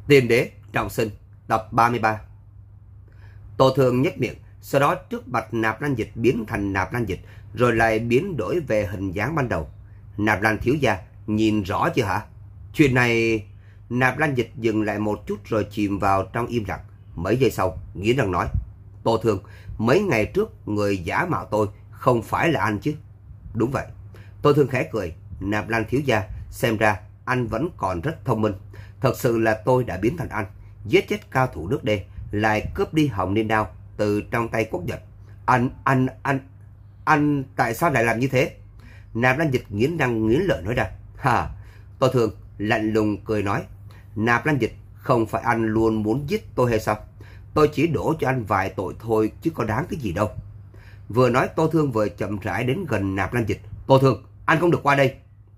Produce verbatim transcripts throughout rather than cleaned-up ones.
Tiên đế trọng sinh tập ba mươi ba. Tô Thương nhếch miệng, sau đó trước mặt Nạp Lan Dịch biến thành Nạp Lan Dịch, rồi lại biến đổi về hình dáng ban đầu. Nạp Lan thiếu gia, nhìn rõ chưa hả? Chuyện này... Nạp Lan Dịch dừng lại một chút rồi chìm vào trong im lặng. Mấy giây sau, nghiến răng nói: Tô Thương, mấy ngày trước người giả mạo tôi không phải là anh chứ? Đúng vậy. Tô Thương khẽ cười. Nạp Lan thiếu gia, xem ra anh vẫn còn rất thông minh. Thật sự là tôi đã biến thành anh, giết chết cao thủ nước đê, lại cướp đi Hồng Liên Đao từ trong tay Quốc Nhật. Anh, anh, anh, anh tại sao lại làm như thế? Nạp Lan Dịch nghiến răng nghiến lợi nói ra. Hà, Tô Thương lạnh lùng cười nói: Nạp Lan Dịch, không phải anh luôn muốn giết tôi hay sao? Tôi chỉ đổ cho anh vài tội thôi chứ có đáng cái gì đâu. Vừa nói, Tô Thương vừa chậm rãi đến gần Nạp Lan Dịch. Tô Thương, anh không được qua đây.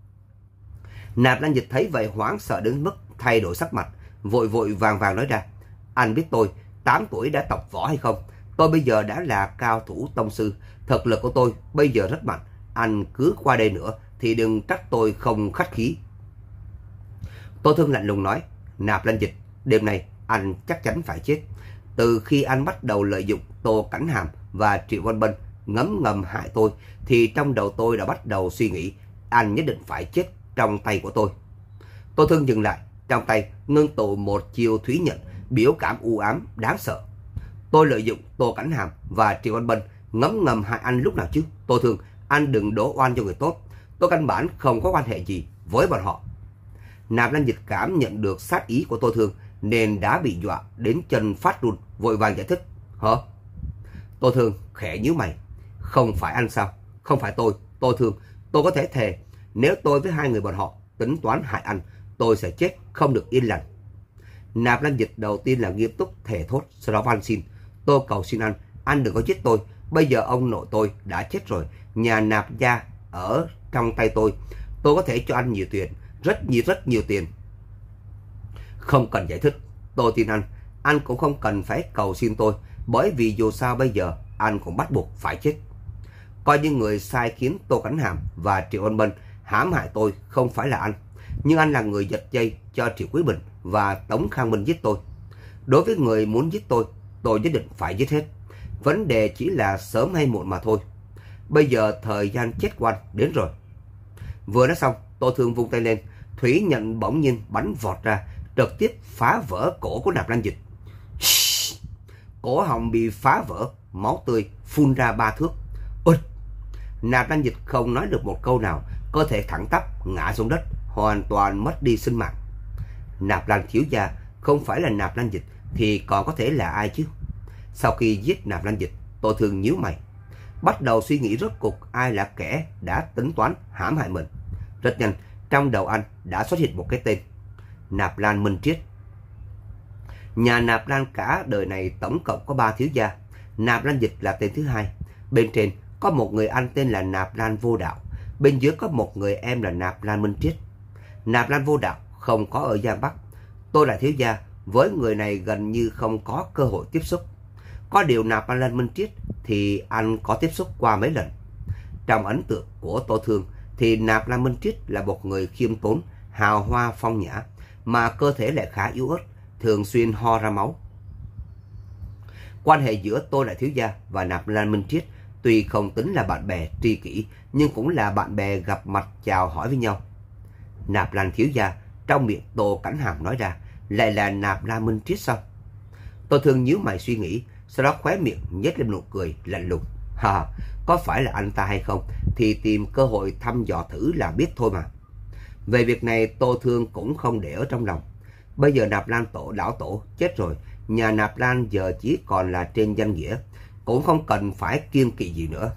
Nạp Lan Dịch thấy vậy hoảng sợ đến mức thay đổi sắc mặt, vội vội vàng vàng nói ra: Anh biết tôi tám tuổi đã tập võ hay không? Tôi bây giờ đã là cao thủ tông sư, thực lực của tôi bây giờ rất mạnh. Anh cứ qua đây nữa thì đừng trách tôi không khách khí. Tô Thương lạnh lùng nói: Nạp Lan Dịch, đêm nay anh chắc chắn phải chết. Từ khi anh bắt đầu lợi dụng Tô Cảnh Hàm và Triệu Văn Bân ngấm ngầm hại tôi, thì trong đầu tôi đã bắt đầu suy nghĩ anh nhất định phải chết trong tay của tôi. Tô Thương dừng lại, trong tay ngưng tụ một chiêu thúy nhận, biểu cảm u ám đáng sợ. Tôi lợi dụng Tô Cảnh Hàm và Triệu Văn Bân ngấm ngầm hại anh lúc nào chứ? Tô Thương, anh đừng đổ oan cho người tốt. Tôi căn bản không có quan hệ gì với bọn họ. Nạp Lan Dịch cảm nhận được sát ý của Tô Thương nên đã bị dọa đến chân phát run, vội vàng giải thích. Hả? Tô Thương khẽ nhíu mày. Không phải anh sao? Không phải tôi. Tô Thương, tôi có thể thề, nếu tôi với hai người bọn họ tính toán hại anh, tôi sẽ chết không được yên lành. Nạp Lan Dịch đầu tiên là nghiêm túc thề thốt, sau đó van xin: Tôi cầu xin anh, anh đừng có giết tôi. Bây giờ ông nội tôi đã chết rồi, nhà Nạp gia ở trong tay tôi. Tôi có thể cho anh nhiều tiền, rất nhiều rất nhiều tiền. Không cần giải thích, tôi tin anh. Anh cũng không cần phải cầu xin tôi, bởi vì dù sao bây giờ anh cũng bắt buộc phải chết. Coi như người sai khiến Tô Cảnh Hàm và Triệu Văn Bân hãm hại tôi không phải là anh, nhưng anh là người giật dây cho Triệu Quý Bình và Tống Khang Minh giết tôi. Đối với người muốn giết tôi, tôi nhất định phải giết hết. Vấn đề chỉ là sớm hay muộn mà thôi. Bây giờ thời gian chết của anh đến rồi. Vừa nói xong, Tô Thương vung tay lên, thủy nhận bỗng nhiên bắn vọt ra, trực tiếp phá vỡ cổ của Nạp Lan Dịch. Cổ họng bị phá vỡ, máu tươi phun ra ba thước. Ôi! Nạp Lan Dịch không nói được một câu nào, cơ thể thẳng tắp ngã xuống đất, hoàn toàn mất đi sinh mạng. Nạp Lan thiếu gia, không phải là Nạp Lan Dịch thì còn có thể là ai chứ? Sau khi giết Nạp Lan Dịch, Tô Thương nhíu mày, bắt đầu suy nghĩ rốt cuộc ai là kẻ đã tính toán hãm hại mình. Rất nhanh, trong đầu anh đã xuất hiện một cái tên: Nạp Lan Minh Triết. Nhà Nạp Lan cả đời này tổng cộng có ba thiếu gia. Nạp Lan Dịch là tên thứ hai. Bên trên có một người anh tên là Nạp Lan Vô Đạo, bên dưới có một người em là Nạp Lan Minh Triết. Nạp Lan Vô Đạo không có ở Giang Bắc. Tôi là thiếu gia, với người này gần như không có cơ hội tiếp xúc. Có điều Nạp Lan Minh Triết thì anh có tiếp xúc qua mấy lần. Trong ấn tượng của Tô Thương thì Nạp Lan Minh Triết là một người khiêm tốn, hào hoa phong nhã, mà cơ thể lại khá yếu ớt, thường xuyên ho ra máu. Quan hệ giữa tôi là thiếu gia và Nạp Lan Minh Triết tuy không tính là bạn bè tri kỷ, nhưng cũng là bạn bè gặp mặt chào hỏi với nhau. Nạp Lan thiếu gia, trong miệng Tô Cảnh Hàm nói ra, lại là Nạp Lan Minh Triết sao? Tô Thương nhíu mày suy nghĩ, sau đó khóe miệng nhếch lên nụ cười lạnh lùng. Ha, có phải là anh ta hay không thì tìm cơ hội thăm dò thử là biết thôi mà. Về việc này Tô Thương cũng không để ở trong lòng. Bây giờ Nạp Lan tổ lão tổ chết rồi, nhà Nạp Lan giờ chỉ còn là trên danh nghĩa, cũng không cần phải kiêng kỵ gì nữa.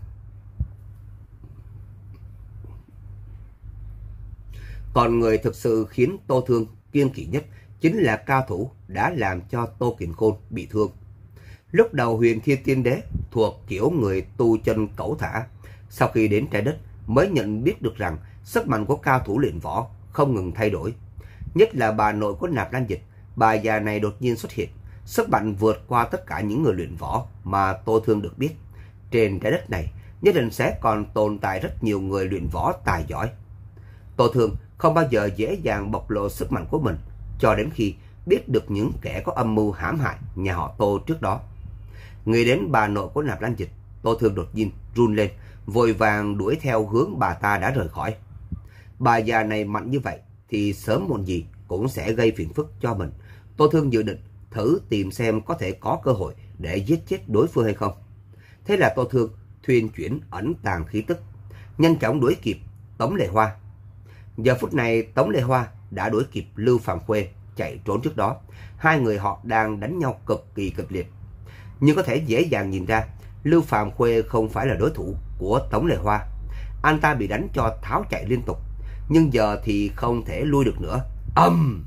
Còn người thực sự khiến Tô Thương kiêng kỵ nhất chính là cao thủ đã làm cho Tô Kình Khôn bị thương. Lúc đầu Huyền Thiên Tiên Đế thuộc kiểu người tu chân cẩu thả, sau khi đến trái đất mới nhận biết được rằng sức mạnh của cao thủ luyện võ không ngừng thay đổi. Nhất là bà nội của Nạp Lan Dịch, bà già này đột nhiên xuất hiện, sức mạnh vượt qua tất cả những người luyện võ mà Tô Thương được biết. Trên trái đất này nhất định sẽ còn tồn tại rất nhiều người luyện võ tài giỏi. Tô Thương không bao giờ dễ dàng bộc lộ sức mạnh của mình, cho đến khi biết được những kẻ có âm mưu hãm hại nhà họ Tô trước đó. Nghĩ đến bà nội của Nạp Lan Dịch, Tô Thương đột nhiên run lên, vội vàng đuổi theo hướng bà ta đã rời khỏi. Bà già này mạnh như vậy thì sớm muộn gì cũng sẽ gây phiền phức cho mình. Tô Thương dự định thử tìm xem có thể có cơ hội để giết chết đối phương hay không. Thế là Tô Thương thuyên chuyển ẩn tàng khí tức, nhanh chóng đuổi kịp Tống Lệ Hoa. Giờ phút này Tống Lệ Hoa đã đuổi kịp Lưu Phàm Khuê chạy trốn trước đó. Hai người họ đang đánh nhau cực kỳ kịch liệt. Nhưng có thể dễ dàng nhìn ra, Lưu Phàm Khuê không phải là đối thủ của Tống Lệ Hoa. Anh ta bị đánh cho tháo chạy liên tục, nhưng giờ thì không thể lui được nữa. Âm! Um!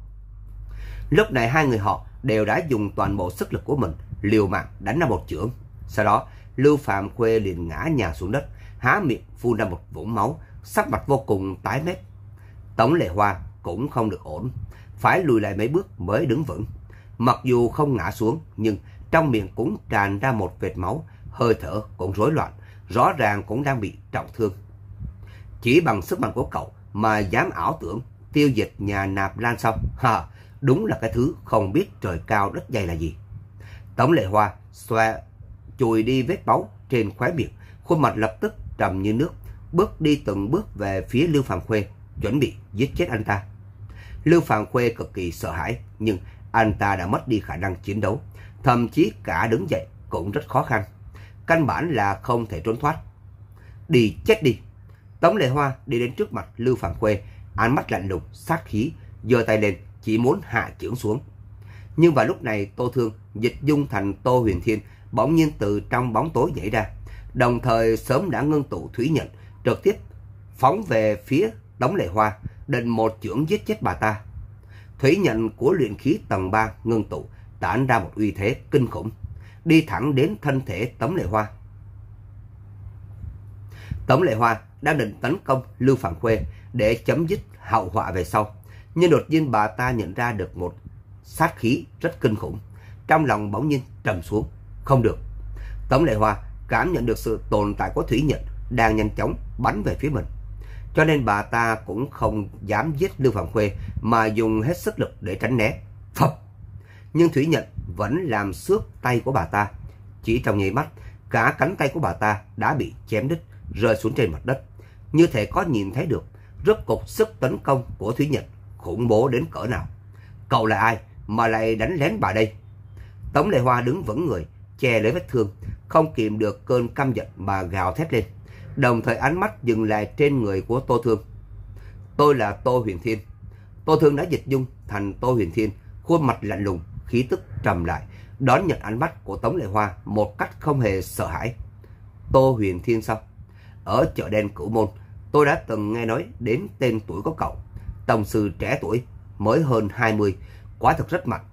Lúc này hai người họ đều đã dùng toàn bộ sức lực của mình liều mạng đánh ra một chưởng. Sau đó Lưu Phàm Khuê liền ngã nhào xuống đất, há miệng phun ra một vũng máu, sắc mặt vô cùng tái mét. Tống Lệ Hoa cũng không được ổn, phải lùi lại mấy bước mới đứng vững. Mặc dù không ngã xuống, nhưng trong miệng cũng tràn ra một vệt máu, hơi thở cũng rối loạn, rõ ràng cũng đang bị trọng thương. Chỉ bằng sức mạnh của cậu mà dám ảo tưởng tiêu diệt nhà Nạp Lan sao? Ha, đúng là cái thứ không biết trời cao đất dày là gì. Tống Lệ Hoa xoa chùi đi vết máu trên khóe miệng, khuôn mặt lập tức trầm như nước, bước đi từng bước về phía Lưu Phàm Khuê, chuẩn bị giết chết anh ta. Lưu Phàm Khuê cực kỳ sợ hãi, nhưng anh ta đã mất đi khả năng chiến đấu, thậm chí cả đứng dậy cũng rất khó khăn, căn bản là không thể trốn thoát. Đi chết đi! Tống Lệ Hoa đi đến trước mặt Lưu Phàm Khuê, ánh mắt lạnh lùng, sát khí, giơ tay lên chỉ muốn hạ chưởng xuống. Nhưng vào lúc này Tô Thương dịch dung thành Tô Huyền Thiên bỗng nhiên từ trong bóng tối nhảy ra, đồng thời sớm đã ngưng tụ thủy nhận, trực tiếp phóng về phía Tống Lệ Hoa, định một chưởng giết chết bà ta. Thủy nhận của luyện khí tầng ba ngưng tụ tản ra một uy thế kinh khủng, đi thẳng đến thân thể Tống Lệ Hoa. Tống Lệ Hoa đang định tấn công Lưu Phàm Khuê để chấm dứt hậu họa về sau, nhưng đột nhiên bà ta nhận ra được một sát khí rất kinh khủng, trong lòng bỗng nhiên trầm xuống. Không được! Tống Lệ Hoa cảm nhận được sự tồn tại của thủy nhận đang nhanh chóng bắn về phía mình, cho nên bà ta cũng không dám giết Lưu Phàm Khuê mà dùng hết sức lực để tránh né. Phập! Nhưng thủy nhận vẫn làm xước tay của bà ta. Chỉ trong nháy mắt, cả cánh tay của bà ta đã bị chém đứt, rơi xuống trên mặt đất. Như thể có nhìn thấy được rốt cục sức tấn công của thủy nhận khủng bố đến cỡ nào. Cậu là ai mà lại đánh lén bà đây? Tống Lệ Hoa đứng vững người, che lấy vết thương, không kìm được cơn căm giận mà gào thét lên, đồng thời ánh mắt dừng lại trên người của Tô Thương. Tôi là Tô Huyền Thiên. Tô Thương đã dịch dung thành Tô Huyền Thiên, khuôn mặt lạnh lùng, khí tức trầm lại, đón nhận ánh mắt của Tống Lệ Hoa một cách không hề sợ hãi. Tô Huyền Thiên sao? Ở chợ đen Cửu Môn, tôi đã từng nghe nói đến tên tuổi của cậu. Tông sư trẻ tuổi, mới hơn hai mươi, quả thực rất mạnh.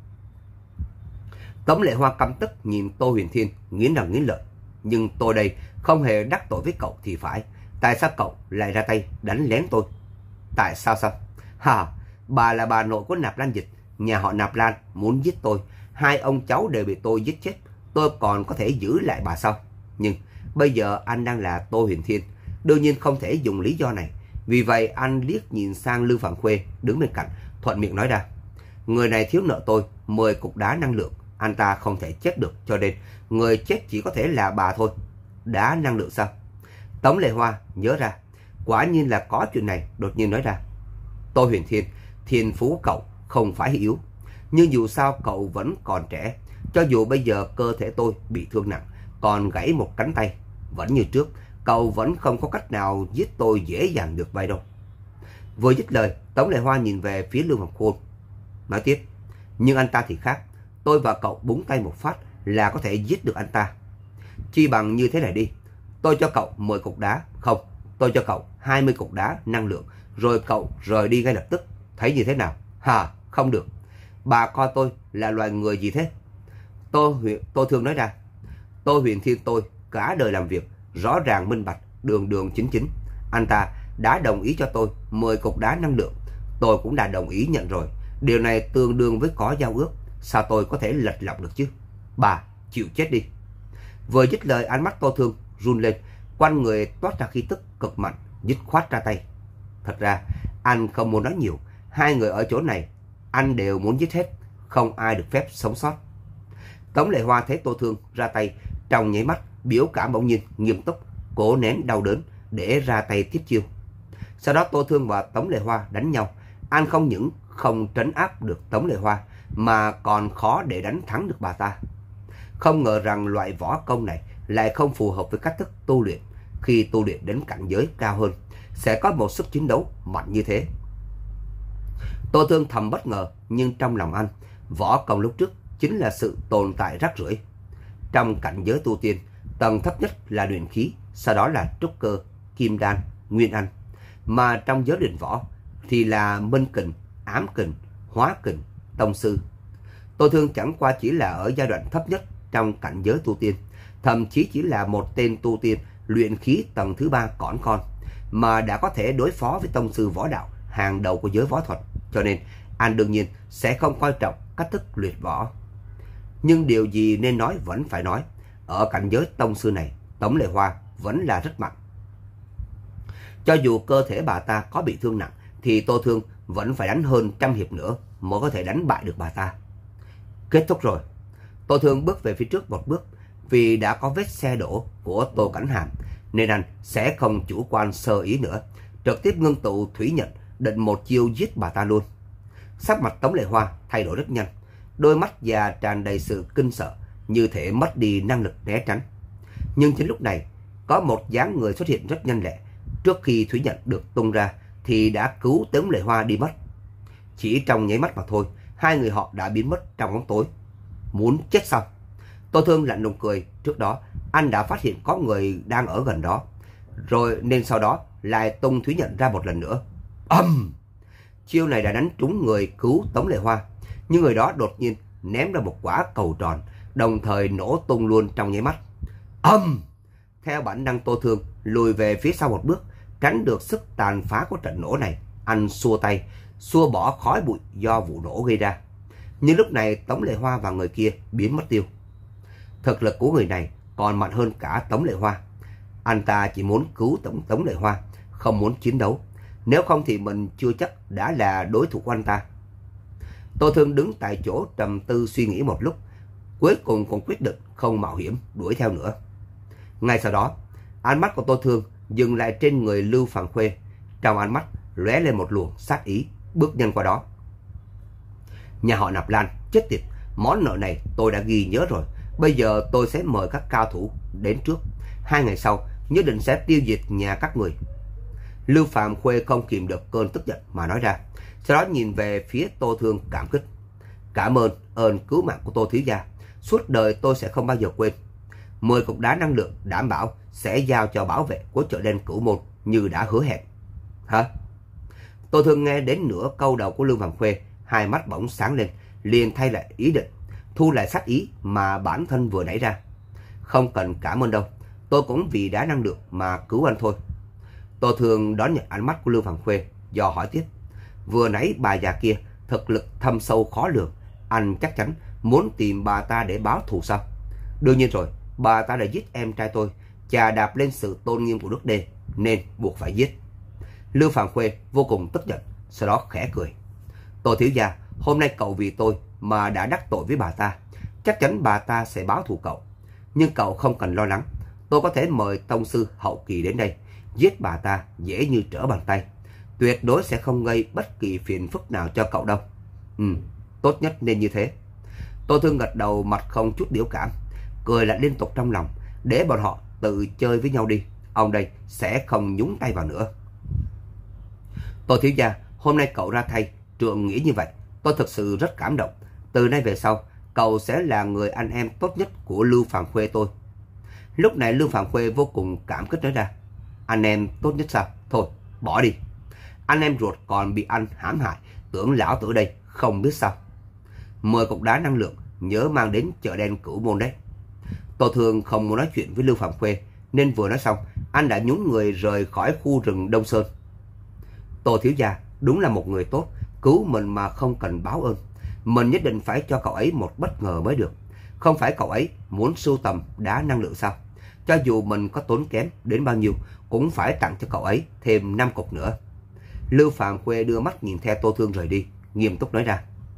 Tống Lệ Hoa căm tức nhìn Tô Huyền Thiên, nghiến răng nghiến lợi. Nhưng tôi đây không hề đắc tội với cậu thì phải. Tại sao cậu lại ra tay đánh lén tôi? Tại sao sao? Hà, bà là bà nội của Nạp Lan Dịch, nhà họ Nạp Lan muốn giết tôi. Hai ông cháu đều bị tôi giết chết, tôi còn có thể giữ lại bà sao? Nhưng bây giờ anh đang là Tô Huyền Thiên, đương nhiên không thể dùng lý do này. Vì vậy anh liếc nhìn sang Lưu Phàm Khuê đứng bên cạnh, thuận miệng nói ra. Người này thiếu nợ tôi mười cục đá năng lượng, anh ta không thể chết được, cho nên người chết chỉ có thể là bà thôi. Đá năng lượng sao? Tống Lệ Hoa nhớ ra, quả nhiên là có chuyện này, đột nhiên nói ra. Tô Huyền Thiên, thiên phú cậu không phải yếu, nhưng dù sao cậu vẫn còn trẻ. Cho dù bây giờ cơ thể tôi bị thương nặng, còn gãy một cánh tay, vẫn như trước, cậu vẫn không có cách nào giết tôi dễ dàng được vậy đâu. Vừa dứt lời, Tống Lệ Hoa nhìn về phía Lưu Phàm Khuê, nói tiếp. Nhưng anh ta thì khác, tôi và cậu búng tay một phát là có thể giết được anh ta. Chi bằng như thế này đi, tôi cho cậu mười cục đá, không, tôi cho cậu hai mươi cục đá năng lượng, rồi cậu rời đi ngay lập tức. Thấy như thế nào? Hà, không được. Bà coi tôi là loài người gì thế? Tô Huyền, Tô Thương nói ra. Tô Huyền Thiên tôi cả đời làm việc rõ ràng minh bạch, đường đường chính chính. Anh ta đã đồng ý cho tôi mười cục đá năng lượng, tôi cũng đã đồng ý nhận rồi. Điều này tương đương với có giao ước, sao tôi có thể lệch lọng được chứ? Bà chịu chết đi. Vừa dứt lời, ánh mắt Tô Thương run lên, quanh người toát ra khí tức cực mạnh, dứt khoát ra tay. Thật ra anh không muốn nói nhiều, hai người ở chỗ này anh đều muốn giết hết, không ai được phép sống sót. Tống Lệ Hoa thấy Tô Thương ra tay, trong nháy mắt biểu cảm bỗng nhiên nghiêm túc, cố nén đau đớn để ra tay tiếp chiêu. Sau đó Tô Thương và Tống Lệ Hoa đánh nhau. Anh không những không trấn áp được Tống Lệ Hoa mà còn khó để đánh thắng được bà ta. Không ngờ rằng loại võ công này lại không phù hợp với cách thức tu luyện. Khi tu luyện đến cảnh giới cao hơn sẽ có một sức chiến đấu mạnh như thế. Tô Thương thầm bất ngờ, nhưng trong lòng anh, võ công lúc trước chính là sự tồn tại rác rưởi. Trong cảnh giới tu tiên, tầng thấp nhất là luyện khí, sau đó là trúc cơ, kim đan, nguyên anh. Mà trong giới luyện võ thì là minh kình, ám kình, hóa kình, tông sư. Tô Thương chẳng qua chỉ là ở giai đoạn thấp nhất trong cảnh giới tu tiên, thậm chí chỉ là một tên tu tiên luyện khí tầng thứ ba cỏn con, mà đã có thể đối phó với tông sư võ đạo hàng đầu của giới võ thuật, cho nên anh đương nhiên sẽ không coi trọng cách thức luyện võ. Nhưng điều gì nên nói vẫn phải nói, ở cảnh giới tông sư này, Tống Lệ Hoa vẫn là rất mạnh. Cho dù cơ thể bà ta có bị thương nặng thì Tô Thương vẫn phải đánh hơn trăm hiệp nữa mới có thể đánh bại được bà ta. Kết thúc rồi. Tô Thương bước về phía trước một bước, vì đã có vết xe đổ của Tô Cảnh Hàm nên anh sẽ không chủ quan sơ ý nữa, trực tiếp ngưng tụ thủy nhận định một chiêu giết bà ta luôn. Sắc mặt Tống Lệ Hoa thay đổi rất nhanh, đôi mắt già tràn đầy sự kinh sợ, như thể mất đi năng lực né tránh. Nhưng chính lúc này, có một dáng người xuất hiện rất nhanh lẹ, trước khi thủy nhận được tung ra thì đã cứu Tống Lệ Hoa đi mất. Chỉ trong nháy mắt mà thôi, hai người họ đã biến mất trong bóng tối. Muốn chết sao? Tô Thương lạnh lùng cười. Trước đó anh đã phát hiện có người đang ở gần đó, rồi nên sau đó lại tung thủy nhận ra một lần nữa. Âm! Um! Chiêu này đã đánh trúng người cứu Tống Lệ Hoa, nhưng người đó đột nhiên ném ra một quả cầu tròn, đồng thời nổ tung luôn trong nháy mắt. Âm! Um! Theo bản năng, Tô Thương lùi về phía sau một bước, tránh được sức tàn phá của trận nổ này. Anh xua tay, xua bỏ khói bụi do vụ nổ gây ra. Nhưng lúc này Tống Lệ Hoa và người kia biến mất tiêu. Thực lực của người này còn mạnh hơn cả Tống Lệ Hoa. Anh ta chỉ muốn cứu Tống, Tống Lệ Hoa, không muốn chiến đấu. Nếu không thì mình chưa chắc đã là đối thủ của anh ta. Tô Thương đứng tại chỗ trầm tư suy nghĩ một lúc, cuối cùng cũng quyết định không mạo hiểm đuổi theo nữa. Ngay sau đó, ánh mắt của Tô Thương dừng lại trên người Lưu Phàn Khuê. Trong ánh mắt lóe lên một luồng sát ý, bước nhanh qua đó. Nhà họ Nạp Lan, chết tiệt, món nợ này tôi đã ghi nhớ rồi. Bây giờ tôi sẽ mời các cao thủ đến trước. Hai ngày sau nhất định sẽ tiêu diệt nhà các người. Lưu Phàn Khuê không kìm được cơn tức giận mà nói ra. Sau đó nhìn về phía Tô Thương cảm kích. Cảm ơn ơn cứu mạng của Tô thiếu gia, suốt đời tôi sẽ không bao giờ quên. Mười cục đá năng lượng đảm bảo sẽ giao cho bảo vệ của chợ đen Cửu Môn như đã hứa hẹn. Hả? Tô Thương nghe đến nửa câu đầu của Lưu Phàn Khuê, hai mắt bỗng sáng lên, liền thay lại ý định, thu lại sát ý mà bản thân vừa nảy ra. Không cần cảm ơn đâu, tôi cũng vì đá năng lượng mà cứu anh thôi. Tô Thương đón nhận ánh mắt của Lưu Phàn Khuê, dò hỏi tiếp. Vừa nãy bà già kia thực lực thâm sâu khó lường, anh chắc chắn muốn tìm bà ta để báo thù sao? Đương nhiên rồi, bà ta đã giết em trai tôi, chà đạp lên sự tôn nghiêm của nước đê, nên buộc phải giết. Lưu Phàn Khuê vô cùng tức giận, sau đó khẽ cười. Tô thiếu gia, hôm nay cậu vì tôi mà đã đắc tội với bà ta, chắc chắn bà ta sẽ báo thù cậu. Nhưng cậu không cần lo lắng, tôi có thể mời tông sư hậu kỳ đến đây, giết bà ta dễ như trở bàn tay, tuyệt đối sẽ không gây bất kỳ phiền phức nào cho cậu đâu. Ừ, tốt nhất nên như thế. Tô Thương gật đầu, mặt không chút biểu cảm, cười lại liên tục trong lòng. Để bọn họ tự chơi với nhau đi, ông đây sẽ không nhúng tay vào nữa. Tô thiếu gia, hôm nay cậu ra thay, trượng nghĩ như vậy, tôi thực sự rất cảm động. Từ nay về sau, cậu sẽ là người anh em tốt nhất của Lưu Phàn Khuê tôi. Lúc này Lưu Phàn Khuê vô cùng cảm kích nói ra. Anh em tốt nhất sao? Thôi, bỏ đi. Anh em ruột còn bị anh hãm hại, tưởng lão tử đây không biết sao. Mười cục đá năng lượng, nhớ mang đến chợ đen Cửu Môn đấy. Tô Thương không muốn nói chuyện với Lưu Phàn Khuê, nên vừa nói xong, anh đã nhún người rời khỏi khu rừng Đông Sơn. Tô thiếu gia đúng là một người tốt, cứu mình mà không cần báo ơn. Mình nhất định phải cho cậu ấy một bất ngờ mới được. Không phải cậu ấy muốn sưu tầm đá năng lượng sao? Cho dù mình có tốn kém đến bao nhiêu, cũng phải tặng cho cậu ấy thêm năm cục nữa. Lưu Phàn Khuê đưa mắt nhìn theo Tô Thương rời đi, nghiêm túc nói ra.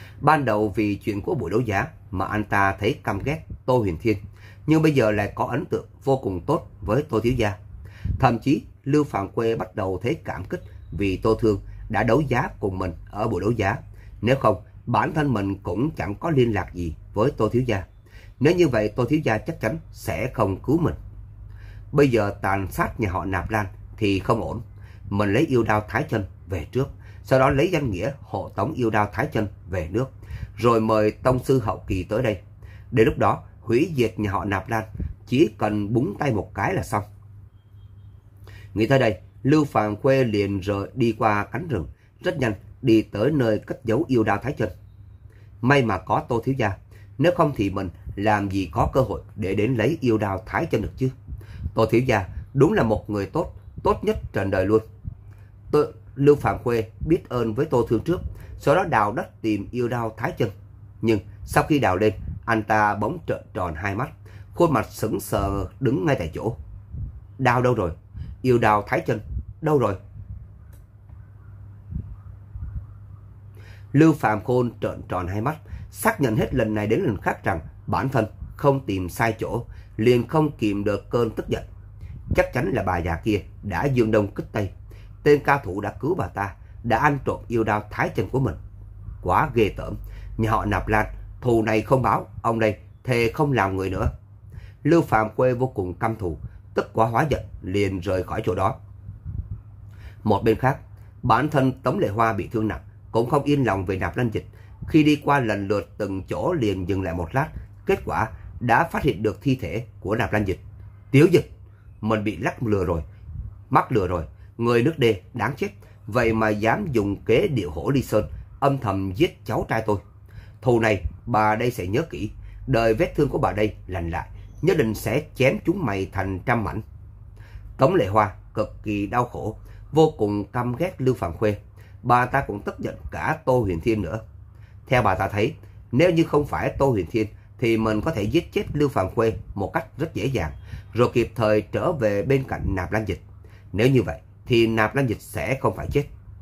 Ban đầu vì chuyện của buổi đấu giá mà anh ta thấy căm ghét Tô Huyền Thiên, nhưng bây giờ lại có ấn tượng vô cùng tốt với Tô thiếu gia. Thậm chí Lưu Phàm Quê bắt đầu thấy cảm kích vì Tô Thương đã đấu giá cùng mình ở buổi đấu giá. Nếu không, bản thân mình cũng chẳng có liên lạc gì với Tô thiếu gia. Nếu như vậy, Tô thiếu gia chắc chắn sẽ không cứu mình. Bây giờ tàn sát nhà họ Nạp Lan thì không ổn. Mình lấy yêu đao Thái Chân về trước, sau đó lấy danh nghĩa hộ tống yêu đao Thái Chân về nước, rồi mời tông sư hậu kỳ tới đây. Đến lúc đó hủy diệt nhà họ Nạp Lan, chỉ cần búng tay một cái là xong. Nghĩ tới đây, Lưu Phàm Quê liền rời đi qua cánh rừng, rất nhanh đi tới nơi cất giấu yêu đao Thái Chân. May mà có Tô thiếu gia, nếu không thì mình làm gì có cơ hội để đến lấy yêu đao Thái Chân được chứ. Tô thiếu gia đúng là một người tốt, tốt nhất trần đời luôn. Tôi, Lưu Phàm Quê biết ơn với Tô Thương trước, sau đó đào đất tìm yêu đao Thái Chân. Nhưng sau khi đào lên, anh ta bỗng trợn tròn hai mắt, khuôn mặt sững sờ đứng ngay tại chỗ. Đao đâu rồi? Yêu đao Thái Chân đâu rồi? Lưu Phàm Khôn trợn tròn hai mắt, xác nhận hết lần này đến lần khác rằng bản thân không tìm sai chỗ, liền không kìm được cơn tức giận. Chắc chắn là bà già kia đã dương đông kích tây. Tên cao thủ đã cứu bà ta đã ăn trộm yêu đao Thái Chân của mình. Quá ghê tởm. Nhà họ Nạp Lan thù này không báo, ông đây thề không làm người nữa. Lưu Phàm Quê vô cùng căm thù, tức quá hóa giận, liền rời khỏi chỗ đó. Một bên khác, bản thân Tống Lệ Hoa bị thương nặng, cũng không yên lòng về Nạp Lan Dịch. Khi đi qua lần lượt từng chỗ liền dừng lại một lát, kết quả đã phát hiện được thi thể của Nạp Lan Dịch. Tiếu Dịch, mình bị lắc lừa rồi, mắc lừa rồi, người nước đê đáng chết, vậy mà dám dùng kế điệu hổ ly sơn, âm thầm giết cháu trai tôi. Thù này bà đây sẽ nhớ kỹ, đời vết thương của bà đây lành lại, nhất định sẽ chém chúng mày thành trăm mảnh. Tống Lệ Hoa cực kỳ đau khổ, vô cùng căm ghét Lưu Phàm Khuê. Bà ta cũng tức giận cả Tô Huyền Thiên nữa. Theo bà ta thấy, nếu như không phải Tô Huyền Thiên thì mình có thể giết chết Lưu Phàm Khuê một cách rất dễ dàng, rồi kịp thời trở về bên cạnh Nạp Lan Dịch. Nếu như vậy thì Nạp Lan Dịch sẽ không phải chết.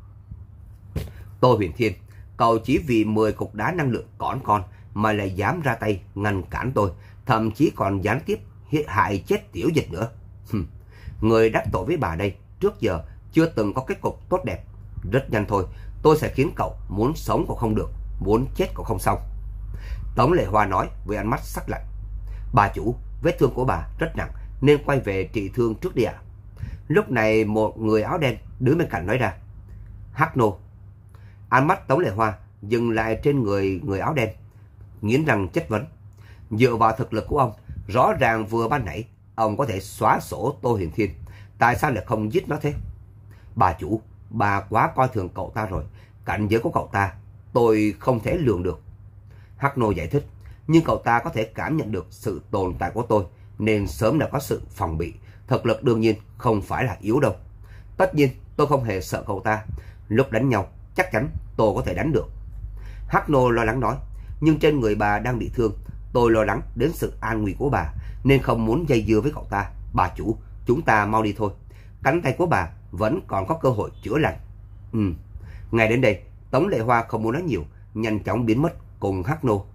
Tô Huyền Thiên, cậu chỉ vì mười cục đá năng lượng cỏn con mà lại dám ra tay ngăn cản tôi, thậm chí còn gián tiếp hại chết Tiểu Dịch nữa. Người đắc tội với bà đây trước giờ chưa từng có kết cục tốt đẹp. Rất nhanh thôi, tôi sẽ khiến cậu muốn sống cũng không được, muốn chết cũng không xong. Tống Lệ Hoa nói với ánh mắt sắc lạnh. Bà chủ, vết thương của bà rất nặng nên quay về trị thương trước đi ạ. Lúc này một người áo đen đứng bên cạnh nói ra. Hắc Nô. Ánh mắt Tống Lệ Hoa dừng lại trên người người áo đen, nghiến răng chất vấn. Dựa vào thực lực của ông, rõ ràng vừa ban nãy ông có thể xóa sổ Tô Huyền Thiên, tại sao lại không giết nó thế? Bà chủ, bà quá coi thường cậu ta rồi, cảnh giới của cậu ta tôi không thể lường được. Hắc Nô giải thích, nhưng cậu ta có thể cảm nhận được sự tồn tại của tôi nên sớm đã có sự phòng bị, thực lực đương nhiên không phải là yếu đâu. Tất nhiên tôi không hề sợ cậu ta, lúc đánh nhau chắc chắn tôi có thể đánh được. Hắc Nô lo lắng nói, nhưng trên người bà đang bị thương, tôi lo lắng đến sự an nguy của bà nên không muốn dây dưa với cậu ta. Bà chủ, chúng ta mau đi thôi, cánh tay của bà vẫn còn có cơ hội chữa lành. Ừ. Ngay đến đây, Tống Lệ Hoa không muốn nói nhiều, nhanh chóng biến mất cùng Hắc Nô.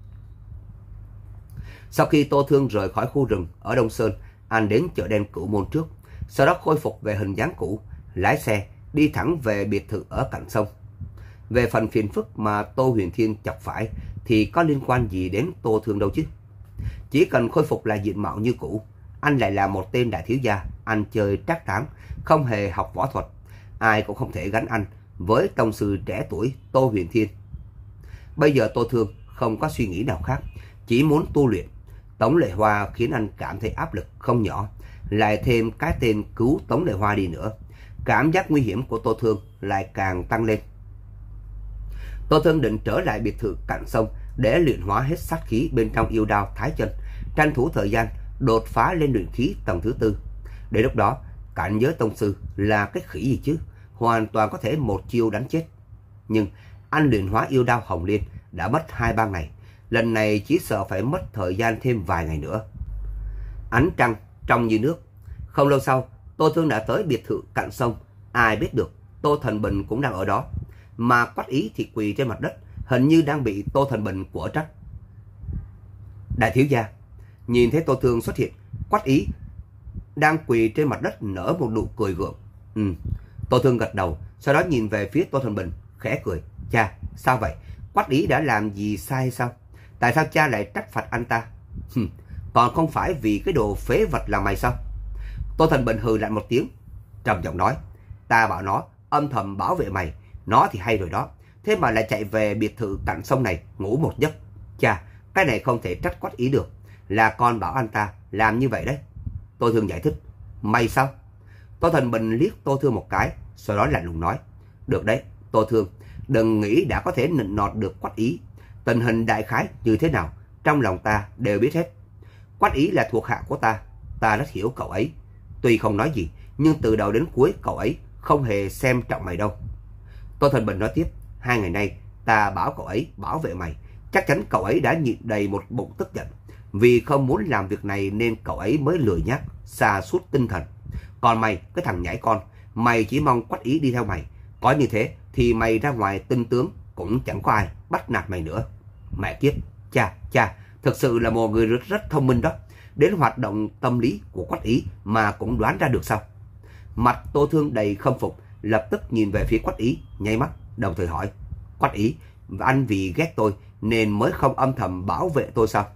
Sau khi Tô Thương rời khỏi khu rừng ở Đông Sơn, anh đến chợ đen Cửu Môn trước, sau đó khôi phục về hình dáng cũ, lái xe đi thẳng về biệt thự ở cạnh sông. Về phần phiền phức mà Tô Huyền Thiên chọc phải thì có liên quan gì đến Tô Thương đâu chứ. Chỉ cần khôi phục lại diện mạo như cũ, anh lại là một tên đại thiếu gia, anh chơi trác táng, không hề học võ thuật, ai cũng không thể gánh anh với tông sư trẻ tuổi Tô Huyền Thiên. Bây giờ Tô Thương không có suy nghĩ nào khác, chỉ muốn tu luyện. Tống Lệ Hoa khiến anh cảm thấy áp lực không nhỏ, lại thêm cái tên cứu Tống Lệ Hoa đi nữa, cảm giác nguy hiểm của Tô Thương lại càng tăng lên. Tô Thương định trở lại biệt thự cạnh sông để luyện hóa hết sát khí bên trong yêu đao Thái Chân, tranh thủ thời gian đột phá lên luyện khí tầng thứ tư. Để lúc đó, cảnh giới tông sư là cái khỉ gì chứ, hoàn toàn có thể một chiêu đánh chết. Nhưng anh luyện hóa yêu đao Hồng Liên đã mất hai ba ngày, lần này chỉ sợ phải mất thời gian thêm vài ngày nữa. Ánh trăng trong như nước. Không lâu sau, Tô Thương đã tới biệt thự cạnh sông. Ai biết được Tô Thần Bình cũng đang ở đó, mà Quách Ý thì quỳ trên mặt đất, hình như đang bị Tô Thần Bình của trách. Đại thiếu gia nhìn thấy Tô Thương xuất hiện, Quách Ý đang quỳ trên mặt đất nở một nụ cười gượng. Ừ. Tô Thương gật đầu, sau đó nhìn về phía Tô Thần Bình, khẽ cười. Cha, sao vậy? Quách Ý đã làm gì sai hay sao? Tại sao cha lại trách phạt anh ta? Hừm, còn không phải vì cái đồ phế vật là mày sao? Tô Thần Bình hừ lạnh một tiếng, trầm giọng nói. Ta bảo nó âm thầm bảo vệ mày, nó thì hay rồi đó. Thế mà lại chạy về biệt thự cạnh sông này ngủ một giấc. Cha, cái này không thể trách Quách Ý được. Là con bảo anh ta làm như vậy đấy. Tô Thương giải thích. Mày sao? Tô Thần Bình liếc Tô Thương một cái, sau đó lạnh lùng nói. Được đấy, Tô Thương, đừng nghĩ đã có thể nịnh nọt được Quách Ý. Tình hình đại khái như thế nào, trong lòng ta đều biết hết. Quách Ý là thuộc hạ của ta, ta rất hiểu cậu ấy. Tuy không nói gì, nhưng từ đầu đến cuối cậu ấy không hề xem trọng mày đâu. Tô Thần Bình nói tiếp. Hai ngày nay ta bảo cậu ấy bảo vệ mày, chắc chắn cậu ấy đã nhịn đầy một bụng tức giận. Vì không muốn làm việc này nên cậu ấy mới lười nhác, sa sút tinh thần. Còn mày, cái thằng nhãi con, mày chỉ mong Quách Ý đi theo mày. Có như thế thì mày ra ngoài tinh tướng cũng chẳng có ai bắt nạt mày nữa. Mẹ kiếp, cha, cha, thực sự là một người rất, rất thông minh đó. Đến hoạt động tâm lý của Quách Ý mà cũng đoán ra được sao? Mặt Tô Thương đầy khâm phục, lập tức nhìn về phía Quách Ý, nháy mắt, đồng thời hỏi. Quách Ý, anh vì ghét tôi nên mới không âm thầm bảo vệ tôi sao?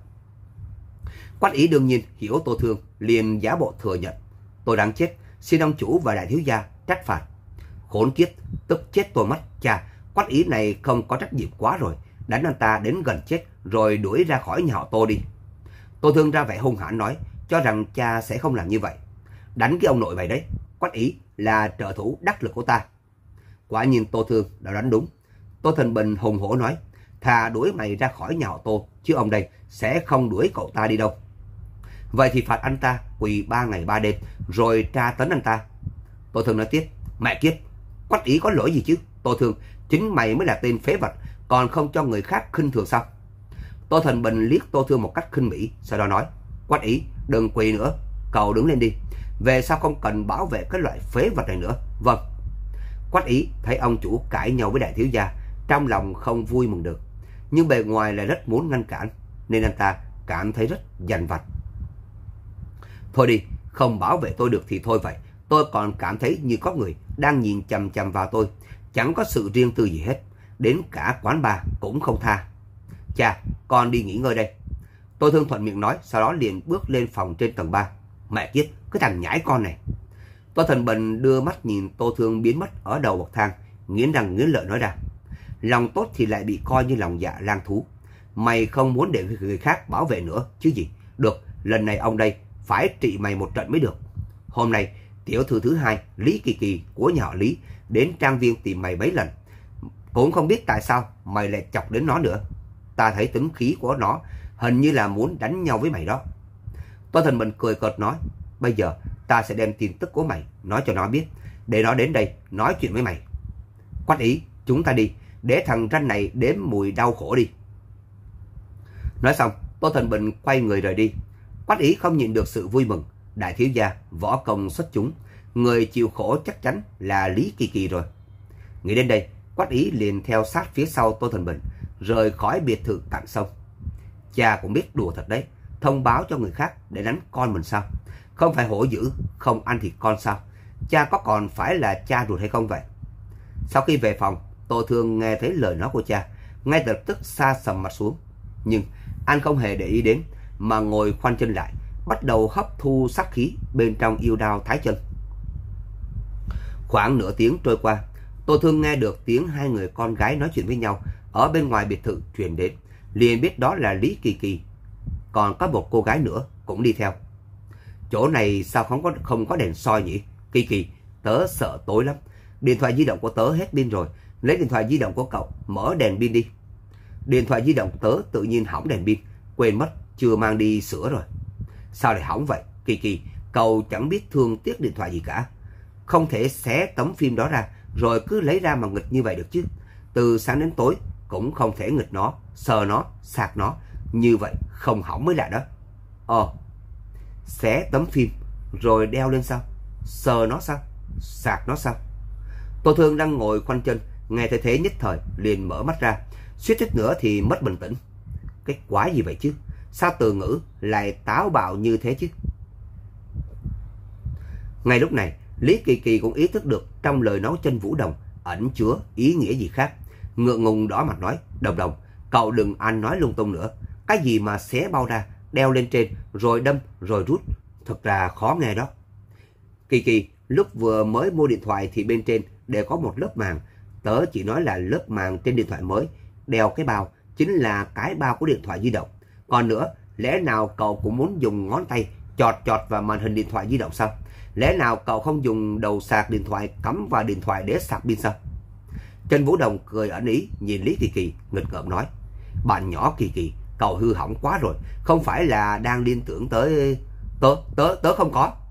Quách Ý đương nhiên hiểu Tô Thương, liền giả bộ thừa nhận. Tôi đáng chết, xin ông chủ và đại thiếu gia trách phạt. Khốn kiếp, tức chết tôi mất. Cha, Quách Ý này không có trách nhiệm quá rồi, đánh anh ta đến gần chết rồi đuổi ra khỏi nhà họ Tô đi. Tô Thương ra vẻ hung hãn nói, cho rằng cha sẽ không làm như vậy. Đánh cái ông nội vậy đấy, Quách Ý là trợ thủ đắc lực của ta. Quả nhiên Tô Thương đã đánh đúng. Tô Thần Bình hùng hổ nói, thà đuổi mày ra khỏi nhà họ Tô, chứ ông đây sẽ không đuổi cậu ta đi đâu. Vậy thì phạt anh ta quỳ ba ngày ba đêm, rồi tra tấn anh ta. Tô Thương nói tiếp, mẹ kiếp, Quách Ý có lỗi gì chứ? Tô Thương, chính mày mới là tên phế vật, còn không cho người khác khinh thường sao? Tô Thần Bình liếc Tô Thương một cách khinh bỉ, sau đó nói, Quách Ý, đừng quỳ nữa, cậu đứng lên đi. Về sau không cần bảo vệ cái loại phế vật này nữa. Vâng. Quách Ý thấy ông chủ cãi nhau với đại thiếu gia, trong lòng không vui mừng được, nhưng bề ngoài lại rất muốn ngăn cản, nên anh ta cảm thấy rất dằn vặt. Thôi đi, không bảo vệ tôi được thì thôi vậy. Tôi còn cảm thấy như có người đang nhìn chằm chằm vào tôi, chẳng có sự riêng tư gì hết, đến cả quán bar cũng không tha. Cha, con đi nghỉ ngơi đây. Tô Thương thuận miệng nói, sau đó liền bước lên phòng trên tầng ba. Mẹ kiếp, cái thằng nhãi con này. Tô Thần Bình đưa mắt nhìn Tô Thương biến mất ở đầu bậc thang, nghiến răng nghiến lợi nói ra. Lòng tốt thì lại bị coi như lòng dạ lang thú. Mày không muốn để người khác bảo vệ nữa chứ gì. Được, lần này ông đây phải trị mày một trận mới được. Hôm nay tiểu thư thứ hai Lý Kỳ Kỳ của nhà họ Lý đến trang viên tìm mày mấy lần, cũng không biết tại sao mày lại chọc đến nó nữa. Ta thấy tính khí của nó hình như là muốn đánh nhau với mày đó. Tô Thần Bình cười cợt nói, bây giờ ta sẽ đem tin tức của mày nói cho nó biết, để nó đến đây nói chuyện với mày. Quách Ý, chúng ta đi, để thằng ranh này đếm mùi đau khổ đi. Nói xong, Tô Thần Bình quay người rời đi. Quách Ý không nhịn được sự vui mừng. Đại thiếu gia, võ công xuất chúng, người chịu khổ chắc chắn là Lý Kỳ Kỳ rồi. Nghĩ đến đây, Quách Ý liền theo sát phía sau Tô Thần Bình, rời khỏi biệt thự cạnh sông. Cha cũng biết đùa thật đấy, thông báo cho người khác để đánh con mình sao? Không phải hổ dữ, không ăn thịt con sao? Cha có còn phải là cha ruột hay không vậy? Sau khi về phòng, Tô Thương nghe thấy lời nói của cha, ngay lập tức sa sầm mặt xuống. Nhưng anh không hề để ý đến, mà ngồi khoanh chân lại, bắt đầu hấp thu sát khí bên trong yêu đao thái chân. Khoảng nửa tiếng trôi qua, Tô Thương nghe được tiếng hai người con gái nói chuyện với nhau ở bên ngoài biệt thự truyền đến, liền biết đó là Lý Kỳ Kỳ. Còn có một cô gái nữa cũng đi theo. Chỗ này sao không có không có đèn soi nhỉ? Kỳ Kỳ, tớ sợ tối lắm. Điện thoại di động của tớ hết pin rồi, lấy điện thoại di động của cậu mở đèn pin đi. Điện thoại di động của tớ tự nhiên hỏng đèn pin, quên mất chưa mang đi sửa rồi. Sao lại hỏng vậy? Kỳ Kỳ, cậu chẳng biết thương tiếc điện thoại gì cả. Không thể xé tấm phim đó ra rồi cứ lấy ra mà nghịch như vậy được chứ. Từ sáng đến tối cũng không thể nghịch nó, sờ nó, sạc nó, như vậy không hỏng mới lạ đó. Ồ, xé tấm phim rồi đeo lên sao? Sờ nó sao? Sạc nó sao? Tô Thương đang ngồi khoanh chân, nghe thấy thế nhất thời liền mở mắt ra, suýt chút nữa thì mất bình tĩnh. Cái quái gì vậy chứ? Sao Từ Ngữ lại táo bạo như thế chứ? Ngay lúc này, Lý Kỳ Kỳ cũng ý thức được trong lời nói Chân Vũ Đồng ẩn chứa ý nghĩa gì khác. Ngượng ngùng đỏ mặt nói, Đồng Đồng, cậu đừng ăn nói lung tung nữa. Cái gì mà xé bao ra, đeo lên trên, rồi đâm, rồi rút. Thật ra khó nghe đó. Kỳ Kỳ, lúc vừa mới mua điện thoại thì bên trên đều có một lớp màng. Tớ chỉ nói là lớp màng trên điện thoại mới. Đeo cái bao chính là cái bao của điện thoại di động. Còn nữa, lẽ nào cậu cũng muốn dùng ngón tay chọt chọt vào màn hình điện thoại di động sao? Lẽ nào cậu không dùng đầu sạc điện thoại cắm vào điện thoại để sạc pin sao? Trần Vũ Đồng cười ẩn ý nhìn Lý Kỳ Kỳ, nghịch ngợm nói, bạn nhỏ Kỳ Kỳ, cậu hư hỏng quá rồi, không phải là đang liên tưởng tới... Tớ, tớ, tớ không có.